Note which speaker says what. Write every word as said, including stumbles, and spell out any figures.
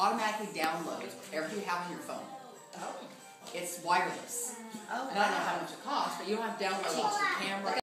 Speaker 1: automatically downloads everything you have on your phone.
Speaker 2: Oh.
Speaker 1: It's wireless.
Speaker 2: Oh,
Speaker 1: and I don't know how much it costs, but you don't have to download off your camera.